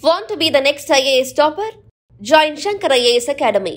Want to be the next IAS topper? Join Shankar IAS Academy.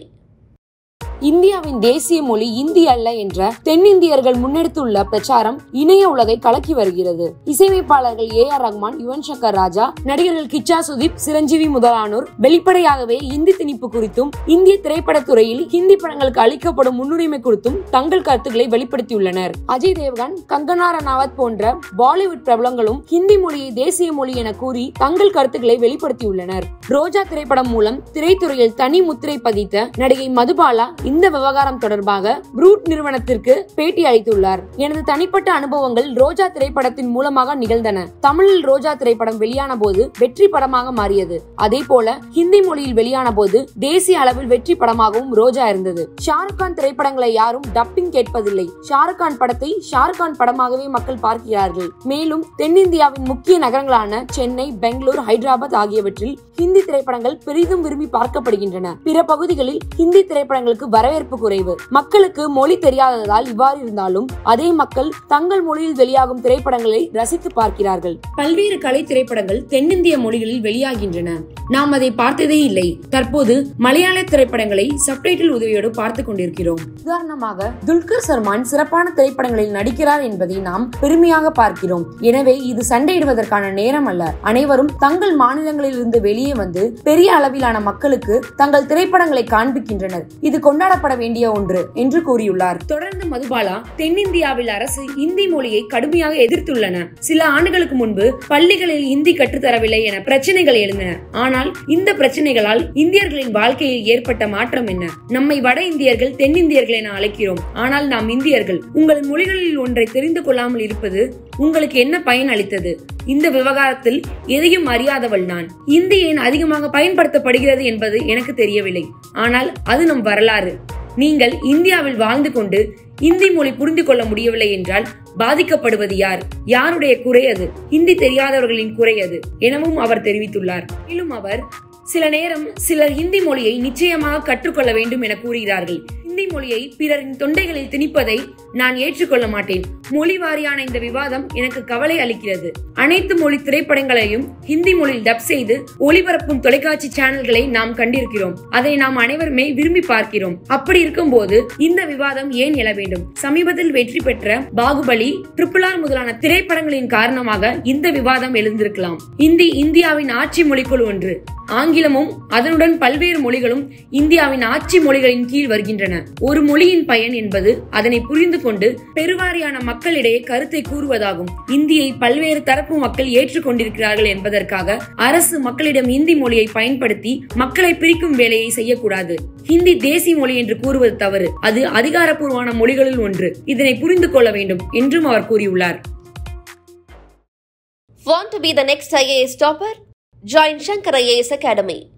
இந்தியாவின் தேசிய மொழி இந்தி அல்ல என்ற தென்னிந்தியர்கள் முன்னெடுத்துள்ள பிரச்சாரம் இணைய உலகை கலக்கி வருகிறது. இசையமைப்பாளர்கள் AR ரஹ்மான், யுவன் சங்கர் ராஜா, நடிகர்கள் கிச்சா சுதீப், சிரஞ்சீவி முதலானோர் வெளிப்படையாகவே இந்தி திணிப்பு குறித்தும் இந்திய திரைப்படத்துறையில் ஹிந்தி படங்களுக்கு அளிக்கப்படும் முன்னுரிமை குறித்தும் தங்கள் கருத்துக்களை வெளிப்படுத்தியுள்ளனர். அஜய், தேவ்கன், கங்கனா, ரனாவத் போன்ற பாலிவுட் பிரபலங்களும் ஹிந்தி மொழியை தேசிய மொழி என கூறி தங்கள் கருத்துக்களை வெளிப்படுத்தியுள்ளனர். ரோஜா திரைப்படம் மூலம் திரைத்துறையில் தனி முத்திரை பதித்த நடிகை மதுபாலா இந்த விவகாரம் தொடர்பாக ப்ரூட் நிறுவனத்திற்கு பேட்டி அளித்துள்ளார். எனது தனிப்பட்ட அனுபவங்கள் ரோஜா திரைப்படத்தின் மூலமாக நிகழ்ந்தன. தமிழில் ரோஜா திரைப்படம் வெளியான போது வெற்றி படமாக மாறியது. அதே போல ஹிந்தி மொழியில் வெளியான போது தேசிய அளவில் வெற்றி படமாகவும் ரோஜா இருந்தது. ஷாருக் கான் திரைப்படங்களை யாரும் டப்பிங் கேட்பதில்லை. ஷாருக் கான் படத்தை ஷாருக் கான் படமாகவே மக்கள் பார்க்கிறார்கள். மேலும் தென்னிந்தியாவின் முக்கிய நகரங்களான சென்னை, பெங்களூர், ஹைதராபாத் ஆகியவற்றில் ஹிந்தி திரைப்படங்கள் பெரிதும் விரும்பி பார்க்கப்படுகின்றன. பிற பகுதிகளில் ஹிந்தி திரைப்படங்களுக்கு வரவேற்பு குறைவு. மக்களுக்கு மொழி தெரியாததால் இவ்வாறு இருந்தாலும் அதே மக்கள் தங்கள் மொழியில் வெளியாகும் திரைப்படங்களை ரசித்து பார்க்கிறார்கள். பல்வேறு கலை திரைப்படங்கள் தென்னிந்திய மொழிகளில் வெளியாகின்றன. நாம் அதை பார்த்ததே இல்லை. தற்போது மலையாள திரைப்படங்களை சப்டைட்டில் உதவியோடு பார்த்துக் கொண்டிருக்கிறோம். உதாரணமாக துல்கர் சல்மான் சிறப்பான திரைப்படங்களில் நடிக்கிறார் என்பதை நாம் பெருமையாக பார்க்கிறோம். எனவே இது சண்டையிடுவதற்கான நேரம் அல்ல. அனைவரும் தங்கள் மாநிலங்களில் இருந்து வெளியே வந்து பெரிய அளவிலான மக்களுக்கு தங்கள் திரைப்படங்களை காண்பிக்கின்றனர். இது கொண்டாடப்பட வேண்டிய ஒன்று என்று கூறியுள்ளார். தொடர்ந்து மதுபாலா, தென்னிந்தியாவில் அரசு இந்தி மொழியை கடுமையாக எதிர்த்துள்ளன. சில ஆண்டுகளுக்கு முன்பு பள்ளிகளில் இந்தி கற்றுத்தரவில்லை என பிரச்சனைகள் எழுந்தன. ஆனால் இந்த பிரச்சனைகளால் இந்தியர்களின் வாழ்க்கையில் ஏற்பட்ட மாற்றம் என்ன? நம்மை வட இந்தியர்கள் தென்னிந்தியர்கள் என அழைக்கிறோம். ஆனால் நாம் இந்தியர்கள். உங்கள் மொழிகளில் ஒன்றை தெரிந்து கொள்ளாமல் இருப்பது உங்களுக்கு என்ன பயன் அளித்தது? இந்த விவகாரத்தில் எதையும் அறியாதவள் நான். இந்தி ஏன் அதிகமாக பயன்படுத்தப்படுகிறது என்பது எனக்கு தெரியவில்லை. ஆனால் அது நம் வரலாறு. நீங்கள் இந்தியாவில் வாழ்ந்து கொண்டு இந்தி மொழி புரிந்து கொள்ள முடியவில்லை என்றால் பாதிக்கப்படுவது யார்? யாருடைய குறை அது? ஹிந்தி தெரியாதவர்களின் குறை அது எனவும் அவர் தெரிவித்துள்ளார். மேலும் அவர் சில நேரம் சிலர் ஹிந்தி மொழியை நிச்சயமாக கற்றுக்கொள்ள வேண்டும் என கூறுகிறார்கள். ஹிந்தி மொழியை பிறரின் தொண்டைகளில் திணிப்பதை நான் ஏற்றுக்கொள்ள மாட்டேன். மொழி வாரியான இந்த விவாதம் எனக்கு கவலை அளிக்கிறது. அனைத்து மொழி திரைப்படங்களையும் ஹிந்தி மொழியில் டப் செய்து ஒளிபரப்பும் தொலைக்காட்சி சேனல்களை நாம் கண்டிருக்கிறோம். அதை நாம் அனைவருமே விரும்பி பார்க்கிறோம். அப்படி இருக்கும் போது இந்த விவாதம் ஏன் எழ வேண்டும்? சமீபத்தில் வெற்றி பெற்ற பாகுபலி, RRR முதலான திரைப்படங்களின் காரணமாக இந்த விவாதம் எழுந்திருக்கலாம். இந்தி இந்தியாவின் ஆட்சி மொழிக்குள் ஒன்று. ஆங்கிலமும் அதனுடன் பல்வேறு மொழிகளும் இந்தியாவின் ஆட்சி மொழிகளின் கீழ் வருகின்றன. ஒரு மொழியின் பயன் என்பது அதனை புரிந்து கொண்டு பெருவாரியான மக்களிடையே கருத்தை கூறுவதாகும். இந்தியை பல்வேறு தரப்பு மக்கள் ஏற்றுக்கொண்டிருக்கிறார்கள் என்பதற்காக அரசு மக்களிடம் இந்தி மொழியை பயன்படுத்தி மக்களை பிரிக்கும் வேலையை செய்யக்கூடாது. ஹிந்தி தேசிய மொழி என்று கூறுவது தவறு. அது அதிகாரப்பூர்வமான மொழிகளில் ஒன்று. இதனை புரிந்து கொள்ள வேண்டும் என்றும் அவர் கூறியுள்ளார். Want to be the next IAS topper? Join Shankar IAS Academy.